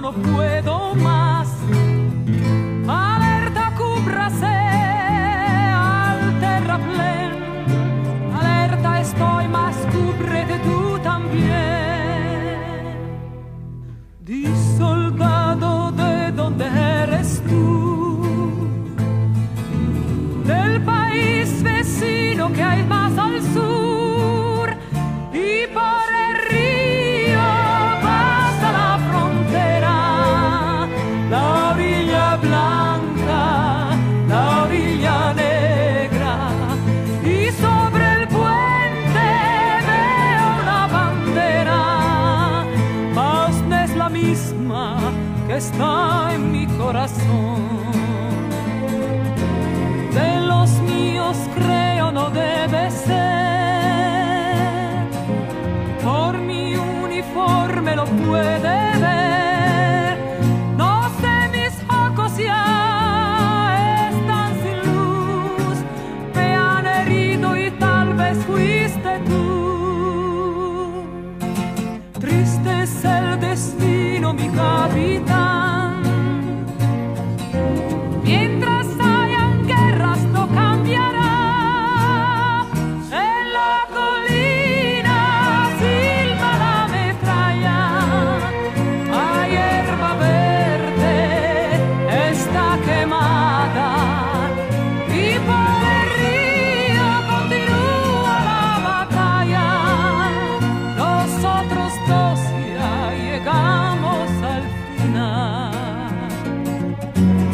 no puedo más. Alerta, cúbrase al terraplén. Alerta, estoy más, cúbrete tú también. Di, soldado, ¿de dónde eres tú? Del país vecino que hay más al sur, y por el río pasa la frontera, la orilla blanca, la orilla negra, y sobre el puente veo una bandera, mas no es la misma que está en mi corazón. De los míos creo no debe ser, por mi uniforme lo puede ver. No sé, mis ojos ya están sin luz, me han herido y tal vez fuiste tú. Triste es el destino, mi capitán. Mientras hayan guerras no cambiará. En la colina silba la metralla. Hay hierba verde, está quemada. Y por el río continúa la batalla. Nosotros dos ya llegamos al final.